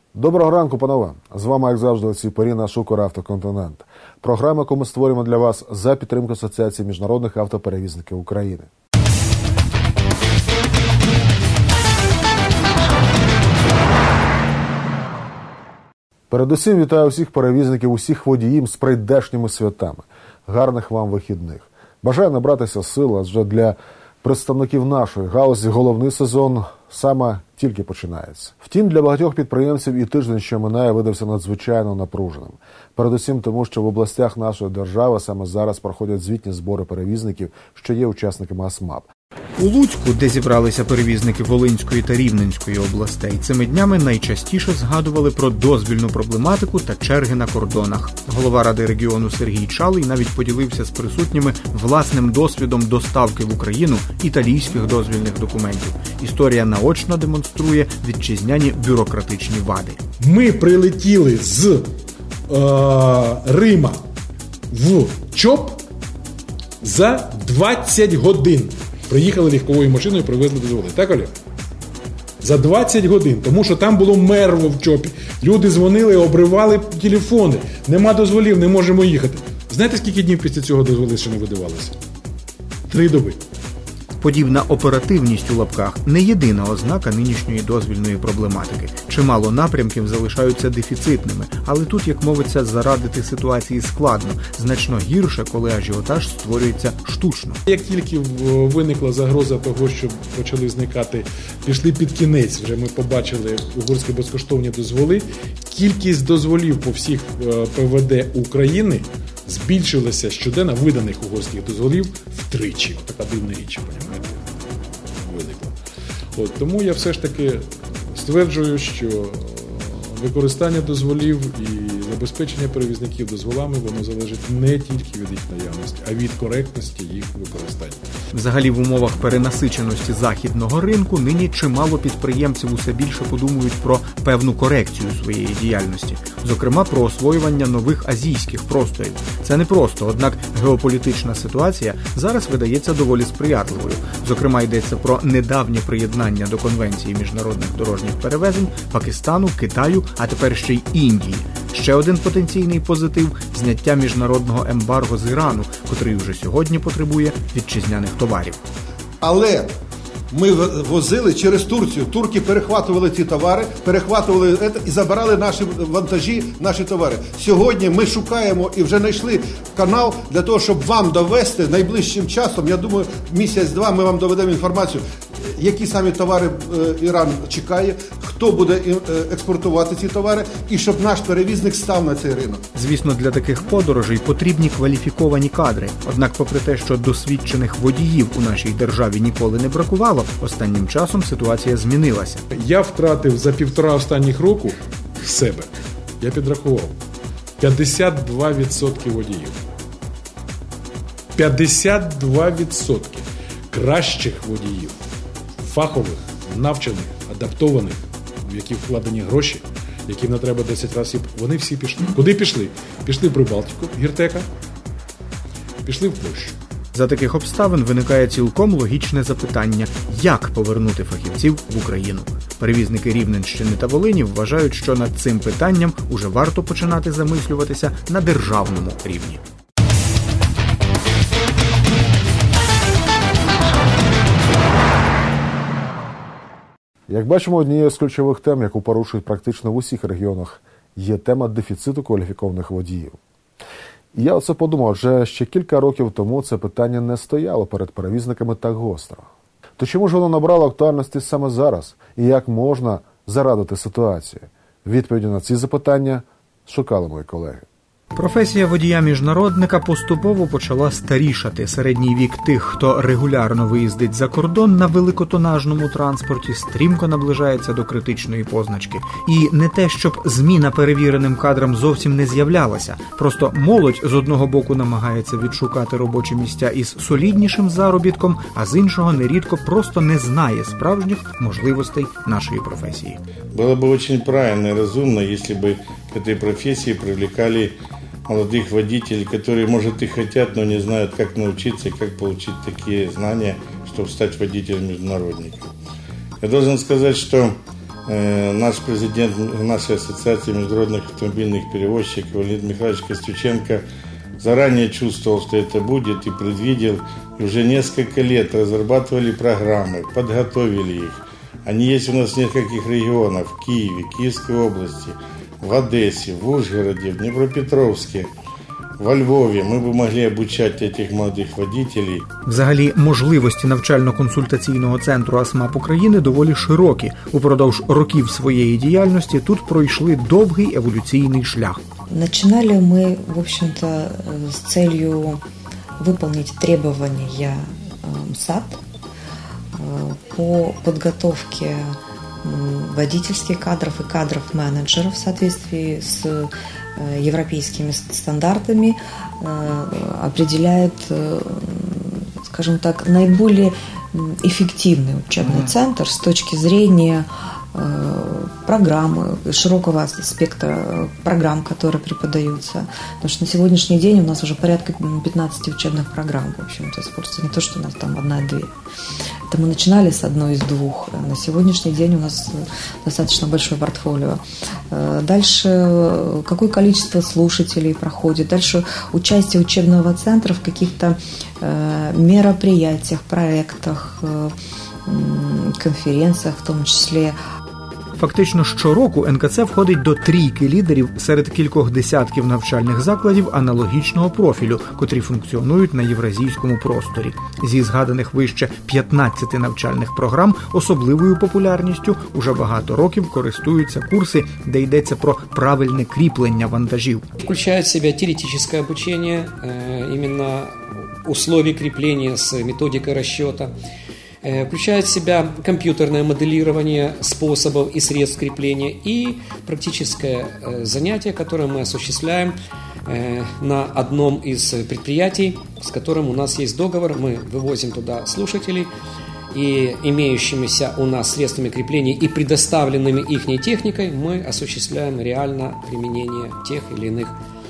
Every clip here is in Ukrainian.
Доброго ранку, панове! З вами, як завжди, у цій порі наш «Укравтоконтинент». Програма, яку ми створюємо для вас за підтримку Асоціації міжнародних автоперевізників України. Передусім вітаю всіх перевізників, усіх водіїв з прийдешніми святами. Гарних вам вихідних. Бажаю набратися сил, адже для представників нашої галузі головний сезон саме тільки починається. Втім, для багатьох підприємців і тиждень, що минає, видався надзвичайно напруженим. Передусім тому, що в областях нашої держави саме зараз проходять звітні збори перевізників, що є учасниками АСМАП. У Луцьку, де зібралися перевізники Волинської та Рівненської областей, цими днями найчастіше згадували про дозвільну проблематику та черги на кордонах. Голова Ради регіону Сергій Чалий навіть поділився з присутніми власним досвідом доставки в Україну італійських дозвільних документів. Історія наочно демонструє вітчизняні бюрократичні вади. Ми прилетіли з Рима в ЧОП за 20 годин. Приїхали легковою машиною, привезли дозволи. Так, Олег? За 20 годин. Тому що там було мерво в ЧОПі. Люди дзвонили, обривали телефони. Нема дозволів, не можемо їхати. Знаєте, скільки днів після цього дозволи ще не видавалися? 3 доби. Подібна оперативність у лапках – не єдина ознака нинішньої дозвільної проблематики. Чимало напрямків залишаються дефіцитними, але тут, як мовиться, зарадити ситуації складно. Значно гірше, коли ажіотаж створюється штучно. Як тільки виникла загроза того, що почали зникати, пішли під кінець, вже ми побачили угорські безкоштовні дозволи, кількість дозволів по всіх ПВД України збільшилася щоденно виданих угорських дозволів втричі. Така дивна річ, розумієте, виникла. Тому я все ж таки стверджую, що використання дозволів і забезпечення перевізників дозволами, воно залежить не тільки від їх наявності, а від коректності їх використання. Взагалі, в умовах перенасиченості західного ринку нині чимало підприємців усе більше подумають про певну корекцію своєї діяльності. Зокрема, про освоювання нових азійських просторів. Це не просто, однак геополітична ситуація зараз видається доволі сприятливою. Зокрема, йдеться про недавнє приєднання до Конвенції міжнародних дорожніх перевезень Пакистану, Китаю, а тепер ще й Індії. Ще один потенційний позитив – зняття міжнародного ембарго з Ірану, котрий вже сьогодні потребує вітчизняних товарів. Але ми возили через Турцію. Турки перехватували ці товари, перехватували це і забирали наші вантажі, наші товари. Сьогодні ми шукаємо і вже знайшли канал для того, щоб вам довести найближчим часом, я думаю, місяць-два ми вам доведемо інформацію, які самі товари Іран чекає, хто буде експортувати ці товари, і щоб наш перевізник став на цей ринок. Звісно, для таких подорожей потрібні кваліфіковані кадри. Однак, попри те, що досвідчених водіїв у нашій державі ніколи не бракувало, останнім часом ситуація змінилася. Я втратив за 1,5 останніх року себе, я підрахував, 52% водіїв. 52% кращих водіїв, фахових, навчених, адаптованих, в які вкладені гроші, яким не треба 10 разів, вони всі пішли. Куди пішли? Пішли в Прибалтику, Гіртека, пішли в Польщу. За таких обставин виникає цілком логічне запитання – як повернути фахівців в Україну? Перевізники Рівненщини та Волині вважають, що над цим питанням уже варто починати замислюватися на державному рівні. Як бачимо, однією з ключових тем, яку порушують практично в усіх регіонах, є тема дефіциту кваліфікованих водіїв. І я оце подумав, вже ще кілька років тому це питання не стояло перед перевізниками так гостро. То чому ж воно набрало актуальності саме зараз? І як можна зарадити ситуацію? Відповіді на ці запитання шукали мої колеги. Професія водія-міжнародника поступово почала старішати. Середній вік тих, хто регулярно виїздить за кордон на великотонажному транспорті, стрімко наближається до критичної позначки. І не те, щоб зміна перевіреним кадрам зовсім не з'являлася. Просто молодь з одного боку намагається відшукати робочі місця із соліднішим заробітком, а з іншого нерідко просто не знає справжніх можливостей нашої професії. Було б дуже правильно і розумно, якщо б к этой профессии привлекали молодых водителей, которые, может, и хотят, но не знают, как научиться и как получить такие знания, чтобы стать водителем-международником. Я должен сказать, что Наш президент нашей ассоциации международных автомобильных перевозчиков Леонид Михайлович Костюченко заранее чувствовал, что это будет, и предвидел. И уже несколько лет разрабатывали программы, подготовили их. Они есть у нас в нескольких регионах: в Киеве, Киевской области, в Одессе, в Ужгороде, в Днепропетровске, во Львові. Ми б могли обучати цих молодих водителів. Взагалі, можливості навчально-консультаційного центру АСМАП України доволі широкі. Упродовж років своєї діяльності тут пройшли довгий еволюційний шлях. Начинали мы, в общем-то, с целью выполнить требования МСАТ по подготовке водительских кадров и кадров-менеджеров в соответствии с европейскими стандартами, определяет, скажем так, наиболее эффективный учебный центр с точки зрения программы, широкого спектра программ, которые преподаются. Потому что на сегодняшний день у нас уже порядка 15 учебных программ, в общем-то, используется. Не то, что у нас там 1-2. Это мы начинали с одной из 2. На сегодняшний день у нас достаточно большое портфолио. Дальше, какое количество слушателей проходит. Дальше участие учебного центра в каких-то мероприятиях, проектах, конференціях, в тому числі. Фактично щороку НКЦ входить до трійки лідерів серед кількох десятків навчальних закладів аналогічного профілю, котрі функціонують на євразійському просторі. Зі згаданих вище 15 навчальних програм особливою популярністю уже багато років користуються курси, де йдеться про правильне кріплення вантажів. Включає в себе теоретичне обучення, іменно условий кріплення з методикою розчету. Включает в себя компьютерное моделирование способов и средств крепления и практическое занятие, которое мы осуществляем на одном из предприятий, с которым у нас есть договор. Мы вывозим туда слушателей, и имеющимися у нас средствами крепления и предоставленными ихней техникой мы осуществляем реально применение тех или иных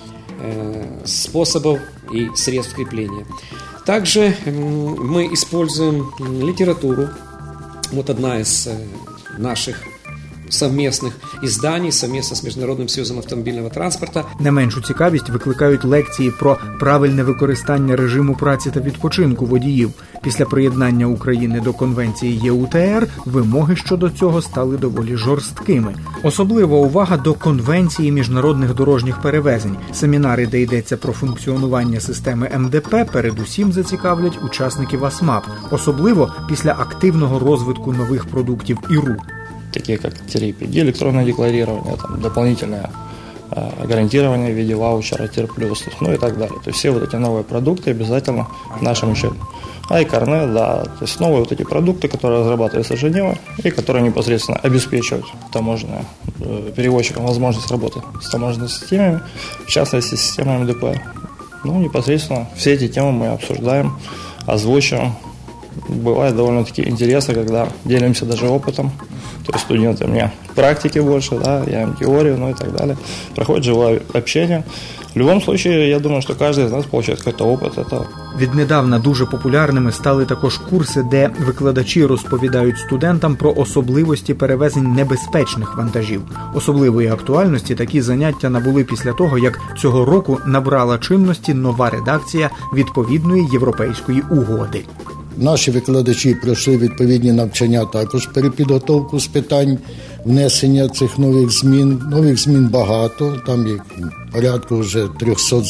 способов и средств крепления. Также мы используем литературу. Вот одна из наших совместных изданий, совместно с Міжнародним союзом автомобільного транспорту. Не меншу цікавість викликають лекції про правильне використання режиму праці та відпочинку водіїв. Після приєднання України до конвенції ЄУТР вимоги щодо цього стали доволі жорсткими. Особлива увага до конвенції міжнародних дорожніх перевезень. Семінари, де йдеться про функціонування системи МДП, передусім зацікавлять учасників АСМАП, особливо після активного розвитку нових продуктів ІРУ. Такие как TRPD, электронное декларирование, там, дополнительное гарантирование в виде ваучера, ТИР+, ну и так далее. То есть все вот эти новые продукты обязательно в нашем учебе. iCarnet, да, то есть новые вот эти продукты, которые разрабатываются ежедневно и которые непосредственно обеспечивают таможенным перевозчикам возможность работы с таможенными системами, в частности, с системой МДП. Ну, непосредственно все эти темы мы обсуждаем, озвучиваем. Бывает довольно-таки интересно, когда делимся даже опытом. То есть студенты мне практики больше, да, я им теорию, ну и так далее. Проходит живое общение. В любом случае, я думаю, что каждый из нас получает какой-то опыт этого. Віднедавна дуже популярними стали також курси, де викладачі розповідають студентам про особливості перевезень небезпечних вантажів. Особливої актуальності такі заняття набули після того, як цього року набрала чинності нова редакція відповідної європейської угоди. Наші викладачі пройшли відповідні навчання, також перепідготовку з питань внесення цих нових змін. Нових змін багато, там є порядку вже 300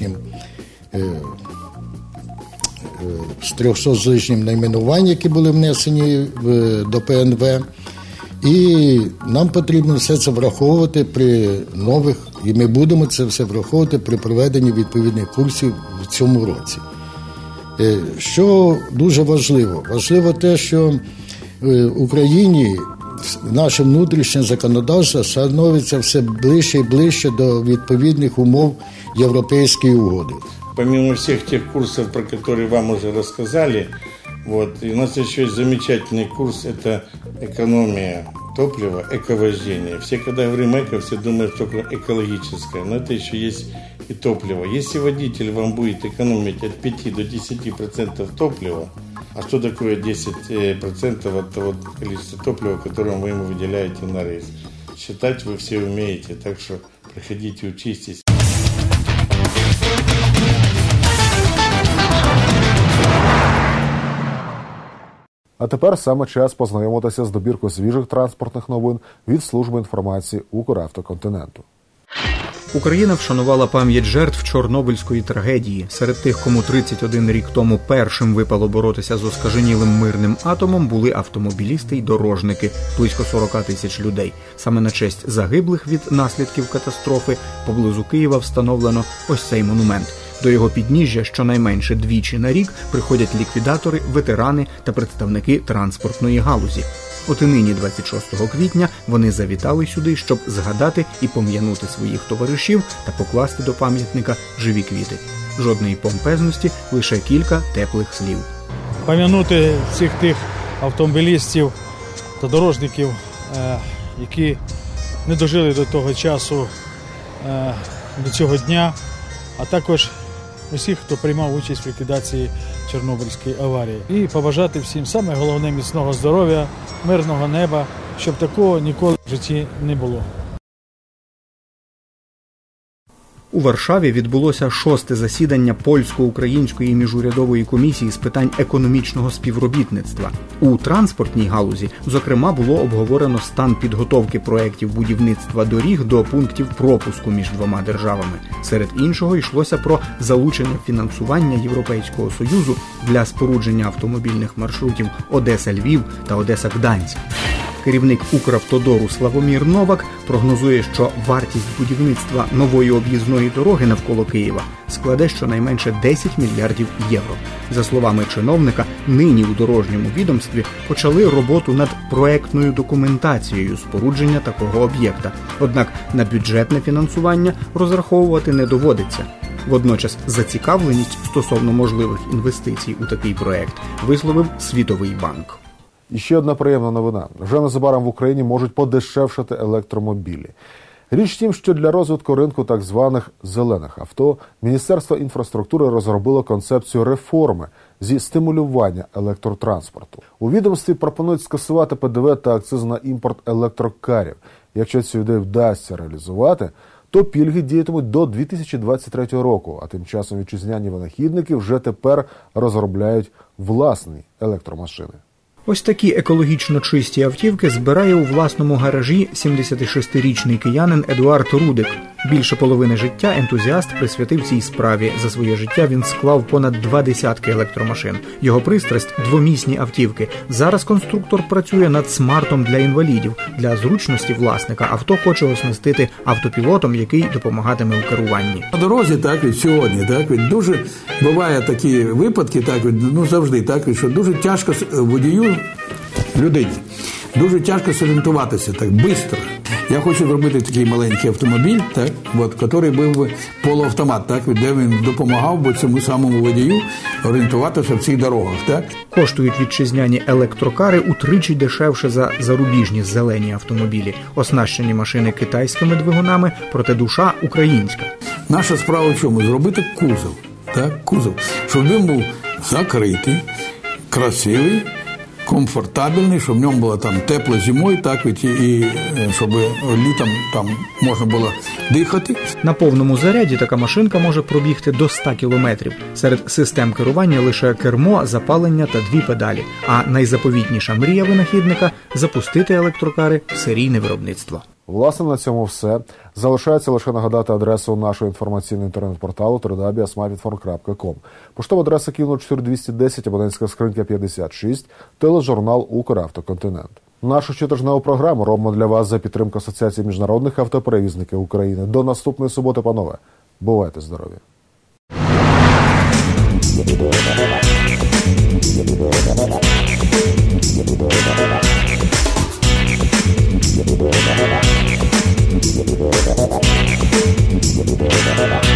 з лишнім найменувань, які були внесені до ПНВ. І нам потрібно все це враховувати при нових, і ми будемо це все враховувати при проведенні відповідних курсів в цьому році. Що дуже важливо? Важливо те, що в Україні наше внутрішнє законодавство становиться все ближче і ближче до відповідних умов Європейської угоди. Помимо всех тех курсов, про которые вам уже рассказали, вот, и у нас еще есть замечательный курс, это экономия топлива, эковождение. Все, когда говорим эко, все думают только экологическое, но это еще есть и топливо. Если водитель вам будет экономить от 5 до 10% топлива, А что такое 10% от того количества топлива, которое вы ему выделяете на рейс? Считать вы все умеете, так что приходите, учитесь. А тепер саме час познайомитися з добіркою свіжих транспортних новин від служби інформації Укравтоконтиненту. Україна вшанувала пам'ять жертв Чорнобильської трагедії. Серед тих, кому 31 рік тому першим випало боротися з оскаженілим мирним атомом, були автомобілісти й дорожники – близько 40 тисяч людей. Саме на честь загиблих від наслідків катастрофи поблизу Києва встановлено ось цей монумент. До його підніжжя щонайменше двічі на рік приходять ліквідатори, ветерани та представники транспортної галузі. От і нині, 26 квітня, вони завітали сюди, щоб згадати і пом'янути своїх товаришів та покласти до пам'ятника живі квіти. Жодної помпезності, лише кілька теплих слів. Пам'янути всіх тих автомобілістів та дорожників, які не дожили до того часу, до цього дня, а також усіх, хто приймав участь в ліквідації Чорнобильської аварії. І побажати всім саме головне міцного здоров'я, мирного неба, щоб такого ніколи в житті не було. У Варшаві відбулося 6-те засідання польсько-української міжурядової комісії з питань економічного співробітництва. У транспортній галузі, зокрема, було обговорено стан підготовки проєктів будівництва доріг до пунктів пропуску між двома державами. Серед іншого йшлося про залучення фінансування Європейського Союзу для спорудження автомобільних маршрутів Одеса-Львів та Одеса-Гданськ. Керівник Укравтодору Славомір Новак прогнозує, що вартість будівництва нової об'їзної дороги навколо Києва складе щонайменше 10 мільярдів євро. За словами чиновника, нині у дорожньому відомстві почали роботу над проектною документацією спорудження такого об'єкта. Однак на бюджетне фінансування розраховувати не доводиться. Водночас зацікавленість стосовно можливих інвестицій у такий проект висловив Світовий банк. І ще одна приємна новина. Вже незабаром в Україні можуть подешевшати електромобілі. Річ в тім, що для розвитку ринку так званих «зелених авто» Міністерство інфраструктури розробило концепцію реформи зі стимулювання електротранспорту. У відомстві пропонують скасувати ПДВ та акциз на імпорт електрокарів. Якщо цю ідею вдасться реалізувати, то пільги діятимуть до 2023 року, а тим часом вітчизняні винахідники вже тепер розробляють власні електромашини. Ось такі екологічно чисті автівки збирає у власному гаражі 76-річний киянин Едуард Рудик. Більше половини життя ентузіаст присвятив цій справі. За своє життя він склав понад 20 електромашин. Його пристрасть – двомісні автівки. Зараз конструктор працює над смартом для інвалідів. Для зручності власника авто хоче оснастити автопілотом, який допомагатиме у керуванні. На дорозі, так і сьогодні, так, дуже буває такі випадки, так, завжди, так, що дуже тяжко водію, людині, дуже тяжко зорієнтуватися, так, швидко. Я хочу зробити такий маленький автомобіль, так, який був полуавтомат, так, де він допомагав би цьому самому водію орієнтуватися в цих дорогах. Так. Коштують вітчизняні електрокари утричі дешевше за зарубіжні зелені автомобілі. Оснащені машини китайськими двигунами, проте душа українська. Наша справа в чому? Зробити кузов, так, кузов, щоб він був закритий, красивий, комфортабельний, щоб в ньому було там тепло зимою, так, і щоб літом там можна було дихати. На повному заряді така машинка може пробігти до 100 кілометрів. Серед систем керування лише кермо, запалення та 2 педалі. А найзаповітніша мрія винахідника – запустити електрокари в серійне виробництво. Власне, на цьому все. Залишається лише нагадати адресу нашого інформаційного інтернет-порталу www.asmapinform.com. Поштова адреса Київ 04210, абонентська скринька 56, тележурнал «Укравтоконтинент». Нашу щотижневу програму робимо для вас за підтримку Асоціації міжнародних автоперевізників України. До наступної суботи, панове. Бувайте здорові! We'll be right back.